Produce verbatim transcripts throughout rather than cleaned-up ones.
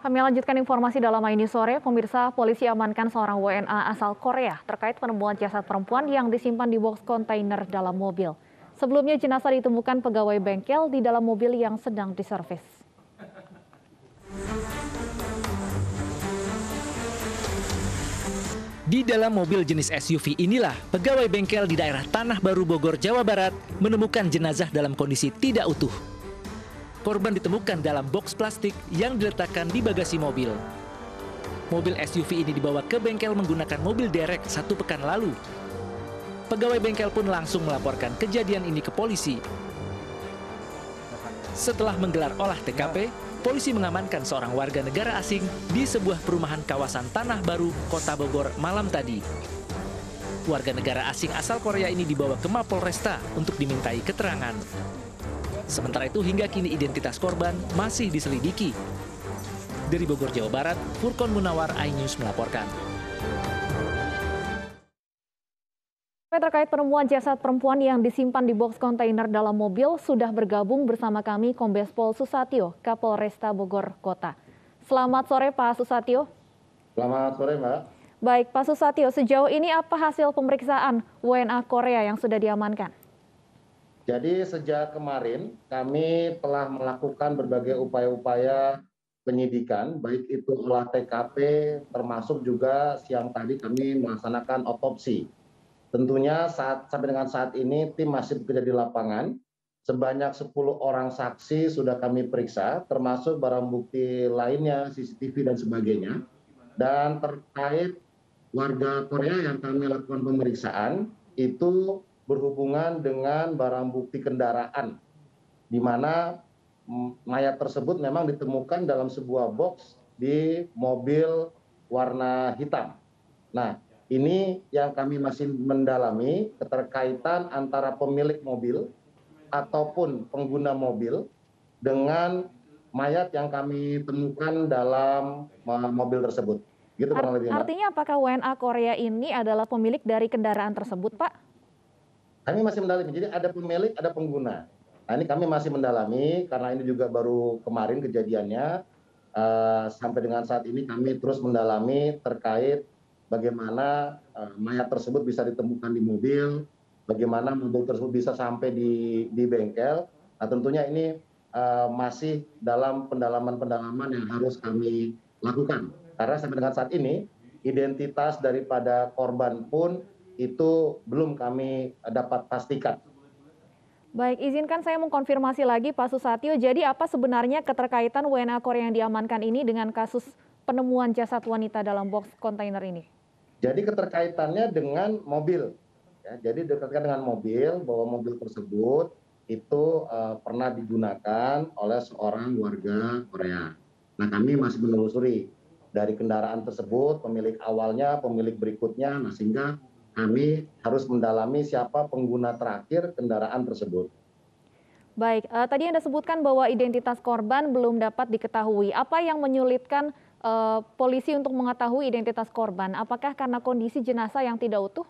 Kami lanjutkan informasi dalam ini sore, pemirsa polisi amankan seorang W N A asal Korea terkait penemuan jasad perempuan yang disimpan di box kontainer dalam mobil. Sebelumnya jenazah ditemukan pegawai bengkel di dalam mobil yang sedang diservis. Di dalam mobil jenis S U V inilah pegawai bengkel di daerah Tanah Baru Bogor, Jawa Barat menemukan jenazah dalam kondisi tidak utuh. Korban ditemukan dalam box plastik yang diletakkan di bagasi mobil. Mobil S U V ini dibawa ke bengkel menggunakan mobil derek satu pekan lalu. Pegawai bengkel pun langsung melaporkan kejadian ini ke polisi. Setelah menggelar olah T K P, polisi mengamankan seorang warga negara asing di sebuah perumahan kawasan Tanah Baru, Kota Bogor malam tadi. Warga negara asing asal Korea ini dibawa ke Mapolresta untuk dimintai keterangan. Sementara itu hingga kini identitas korban masih diselidiki. Dari Bogor, Jawa Barat, Furkon Munawar, iNews melaporkan. Terkait penemuan jasad perempuan yang disimpan di box kontainer dalam mobil, sudah bergabung bersama kami Kombes Pol Susatyo, Kapolresta Bogor Kota. Selamat sore Pak Susatyo. Selamat sore Mbak. Baik Pak Susatyo, sejauh ini apa hasil pemeriksaan W N A Korea yang sudah diamankan? Jadi sejak kemarin kami telah melakukan berbagai upaya-upaya penyidikan, baik itu olah T K P, termasuk juga siang tadi kami melaksanakan otopsi. Tentunya saat sampai dengan saat ini tim masih bekerja di lapangan. Sebanyak sepuluh orang saksi sudah kami periksa, termasuk barang bukti lainnya, C C T V dan sebagainya. Dan terkait warga Korea yang kami lakukan pemeriksaan, itu berhubungan dengan barang bukti kendaraan, di mana mayat tersebut memang ditemukan dalam sebuah box di mobil warna hitam. Nah, ini yang kami masih mendalami keterkaitan antara pemilik mobil ataupun pengguna mobil dengan mayat yang kami temukan dalam mobil tersebut. Gitu kurang lebih, Mbak. Artinya apakah W N A Korea ini adalah pemilik dari kendaraan tersebut, Pak? Kami masih mendalami, jadi ada pemilik, ada pengguna. Nah ini kami masih mendalami, karena ini juga baru kemarin kejadiannya. Uh, sampai dengan saat ini kami terus mendalami terkait bagaimana uh, mayat tersebut bisa ditemukan di mobil, bagaimana mobil tersebut bisa sampai di, di bengkel. Nah tentunya ini uh, masih dalam pendalaman-pendalaman yang harus kami lakukan. Karena sampai dengan saat ini, identitas daripada korban pun itu belum kami dapat pastikan. Baik, izinkan saya mengkonfirmasi lagi Pak Susatyo. Jadi apa sebenarnya keterkaitan W N A Korea yang diamankan ini dengan kasus penemuan jasad wanita dalam box kontainer ini? Jadi keterkaitannya dengan mobil. Ya, jadi dekatkan dengan mobil, bahwa mobil tersebut itu uh, pernah digunakan oleh seorang warga Korea. Nah kami masih menelusuri dari kendaraan tersebut, pemilik awalnya, pemilik berikutnya, nah sehingga kami harus mendalami siapa pengguna terakhir kendaraan tersebut. Baik, uh, tadi Anda sebutkan bahwa identitas korban belum dapat diketahui. Apa yang menyulitkan uh, polisi untuk mengetahui identitas korban? Apakah karena kondisi jenazah yang tidak utuh?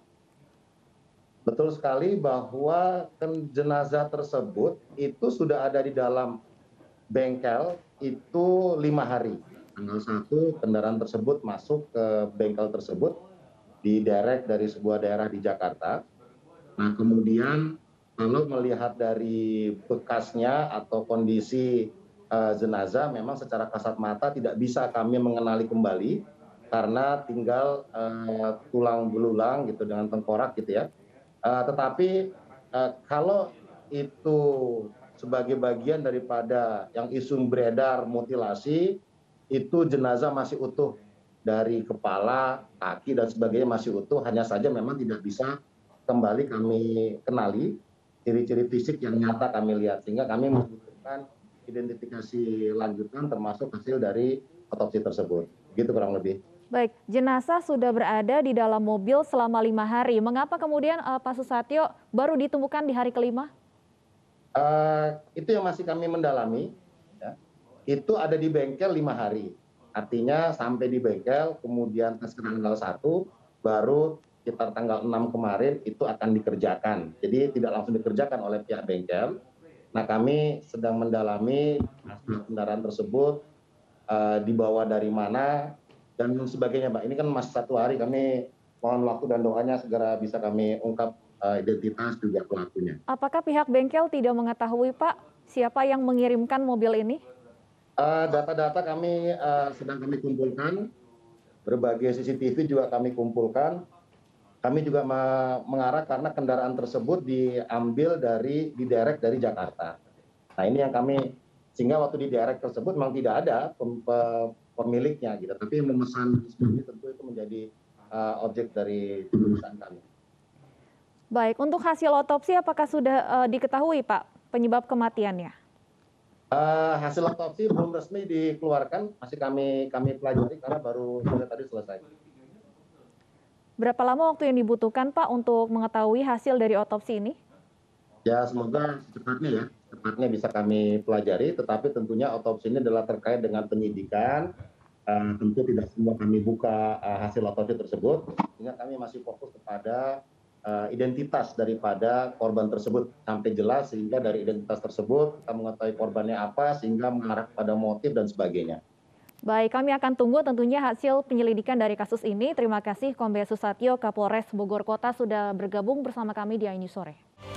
Betul sekali bahwa jenazah tersebut itu sudah ada di dalam bengkel itu lima hari. Tanggal satu kendaraan tersebut masuk ke bengkel tersebut, diderek dari sebuah daerah di Jakarta. Nah kemudian kalau melihat dari bekasnya atau kondisi uh, jenazah, memang secara kasat mata tidak bisa kami mengenali kembali karena tinggal uh, tulang belulang gitu dengan tengkorak gitu ya. Uh, tetapi uh, kalau itu sebagai bagian daripada yang isu beredar mutilasi, itu jenazah masih utuh. Dari kepala, kaki, dan sebagainya masih utuh, hanya saja memang tidak bisa kembali kami kenali ciri-ciri fisik yang nyata kami lihat, sehingga kami membutuhkan identifikasi lanjutan termasuk hasil dari otopsi tersebut. Gitu kurang lebih. Baik, jenazah sudah berada di dalam mobil selama lima hari. Mengapa kemudian uh, Pak Susatyo baru ditemukan di hari kelima? Uh, itu yang masih kami mendalami. Ya. Itu ada di bengkel lima hari. Artinya sampai di bengkel, kemudian tes tanggal satu, baru sekitar tanggal enam kemarin itu akan dikerjakan. Jadi tidak langsung dikerjakan oleh pihak bengkel. Nah kami sedang mendalami hasil kendaraan tersebut, uh, dibawa dari mana, dan sebagainya, Mbak. Ini kan masih satu hari, kami mohon waktu dan doanya segera bisa kami ungkap uh, identitas juga pelakunya. Apakah pihak bengkel tidak mengetahui, Pak, siapa yang mengirimkan mobil ini? Data-data uh, kami uh, sedang kami kumpulkan, berbagai C C T V juga kami kumpulkan. Kami juga mengarah karena kendaraan tersebut diambil dari diderek dari Jakarta. Nah ini yang kami, sehingga waktu diderek tersebut memang tidak ada pemiliknya gitu, tapi memesan ini tentu itu menjadi uh, objek dari perusahaan kami. Baik, untuk hasil otopsi apakah sudah uh, diketahui Pak penyebab kematiannya? Uh, hasil otopsi belum resmi dikeluarkan, masih kami kami pelajari karena baru tadi selesai. Berapa lama waktu yang dibutuhkan Pak untuk mengetahui hasil dari otopsi ini? Ya semoga secepatnya ya, secepatnya bisa kami pelajari, tetapi tentunya otopsi ini adalah terkait dengan penyidikan. Uh, tentu tidak semua kami buka uh, hasil otopsi tersebut, sehingga kami masih fokus kepada uh, identitas daripada korban tersebut sampai jelas, sehingga dari identitas tersebut kita mengetahui korbannya apa, sehingga mengarah pada motif dan sebagainya. Baik, kami akan tunggu tentunya hasil penyelidikan dari kasus ini. Terima kasih Kombes Susatyo, Kapolres Bogor Kota sudah bergabung bersama kami di A I News Sore.